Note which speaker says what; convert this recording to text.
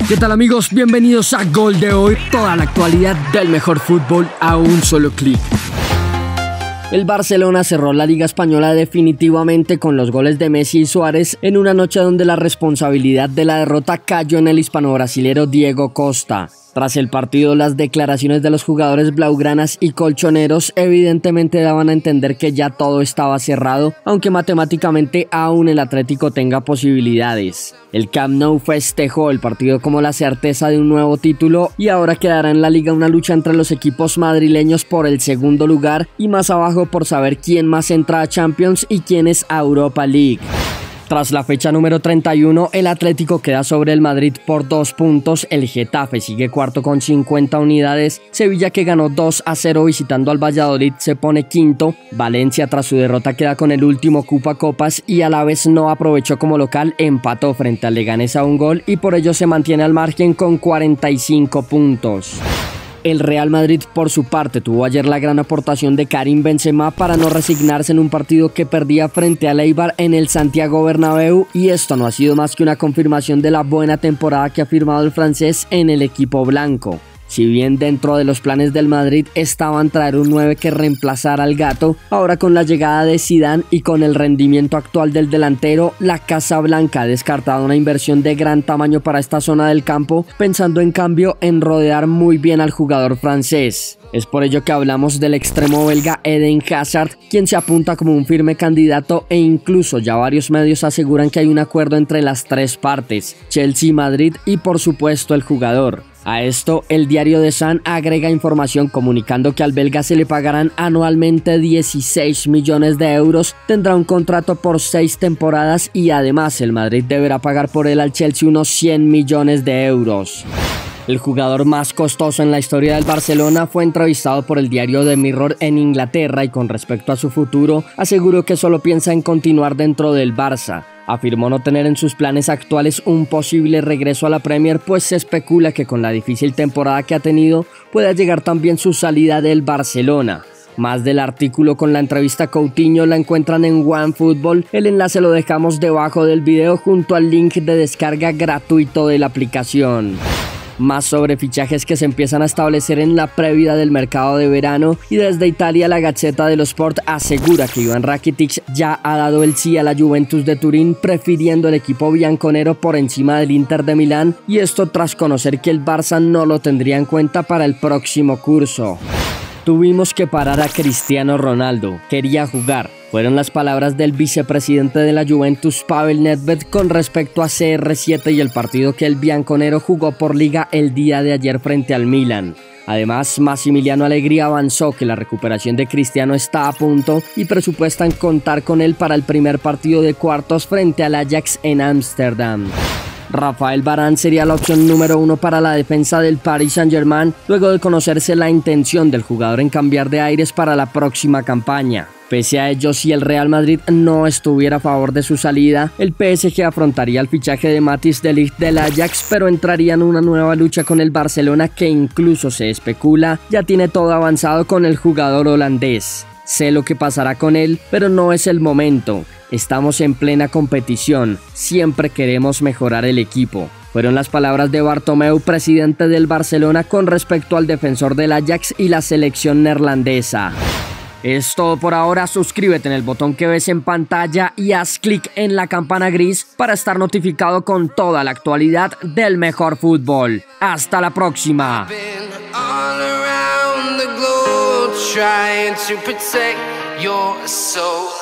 Speaker 1: ¿Qué tal amigos? Bienvenidos a Gol de Hoy, toda la actualidad del mejor fútbol a un solo clic. El Barcelona cerró la Liga Española definitivamente con los goles de Messi y Suárez en una noche donde la responsabilidad de la derrota cayó en el hispano-brasilero Diego Costa. Tras el partido, las declaraciones de los jugadores blaugranas y colchoneros evidentemente daban a entender que ya todo estaba cerrado, aunque matemáticamente aún el Atlético tenga posibilidades. El Camp Nou festejó el partido como la certeza de un nuevo título y ahora quedará en la liga una lucha entre los equipos madrileños por el segundo lugar y más abajo por saber quién más entra a Champions y quién es a Europa League. Tras la fecha número 31, el Atlético queda sobre el Madrid por 2 puntos, el Getafe sigue cuarto con 50 unidades, Sevilla, que ganó 2-0 visitando al Valladolid, se pone quinto, Valencia tras su derrota queda con el último cupo a Copas y a la vez no aprovechó como local, empató frente al Leganés a un gol y por ello se mantiene al margen con 45 puntos. El Real Madrid, por su parte, tuvo ayer la gran aportación de Karim Benzema para no resignarse en un partido que perdía frente al Eibar en el Santiago Bernabéu, y esto no ha sido más que una confirmación de la buena temporada que ha firmado el francés en el equipo blanco. Si bien dentro de los planes del Madrid estaban traer un 9 que reemplazara al Gato, ahora con la llegada de Zidane y con el rendimiento actual del delantero, la Casa Blanca ha descartado una inversión de gran tamaño para esta zona del campo, pensando en cambio en rodear muy bien al jugador francés. Es por ello que hablamos del extremo belga Eden Hazard, quien se apunta como un firme candidato e incluso ya varios medios aseguran que hay un acuerdo entre las tres partes, Chelsea, Madrid y por supuesto el jugador. A esto, el diario The Sun agrega información comunicando que al belga se le pagarán anualmente 16 millones de euros, tendrá un contrato por 6 temporadas y además el Madrid deberá pagar por él al Chelsea unos 100 millones de euros. El jugador más costoso en la historia del Barcelona fue entrevistado por el diario The Mirror en Inglaterra y con respecto a su futuro aseguró que solo piensa en continuar dentro del Barça. Afirmó no tener en sus planes actuales un posible regreso a la Premier, pues se especula que con la difícil temporada que ha tenido pueda llegar también su salida del Barcelona. Más del artículo con la entrevista a Coutinho la encuentran en OneFootball, el enlace lo dejamos debajo del video junto al link de descarga gratuito de la aplicación. Más sobre fichajes que se empiezan a establecer en la previa del mercado de verano, y desde Italia la Gazzetta dello Sport asegura que Iván Rakitic ya ha dado el sí a la Juventus de Turín, prefiriendo el equipo bianconero por encima del Inter de Milán, y esto tras conocer que el Barça no lo tendría en cuenta para el próximo curso. Tuvimos que parar a Cristiano Ronaldo, quería jugar. Fueron las palabras del vicepresidente de la Juventus, Pavel Nedved, con respecto a CR7 y el partido que el bianconero jugó por liga el día de ayer frente al Milan. Además, Massimiliano Allegri avanzó que la recuperación de Cristiano está a punto y presupuestan contar con él para el primer partido de cuartos frente al Ajax en Ámsterdam. Rafael Varane sería la opción número 1 para la defensa del Paris Saint-Germain, luego de conocerse la intención del jugador en cambiar de aires para la próxima campaña. Pese a ello, si el Real Madrid no estuviera a favor de su salida, el PSG afrontaría el fichaje de Matthijs de Ligt del Ajax, pero entraría en una nueva lucha con el Barcelona, que incluso se especula ya tiene todo avanzado con el jugador holandés. Sé lo que pasará con él, pero no es el momento. Estamos en plena competición, siempre queremos mejorar el equipo. Fueron las palabras de Bartomeu, presidente del Barcelona, con respecto al defensor del Ajax y la selección neerlandesa. Es todo por ahora, suscríbete en el botón que ves en pantalla y haz clic en la campana gris para estar notificado con toda la actualidad del mejor fútbol. ¡Hasta la próxima! Trying to protect your soul.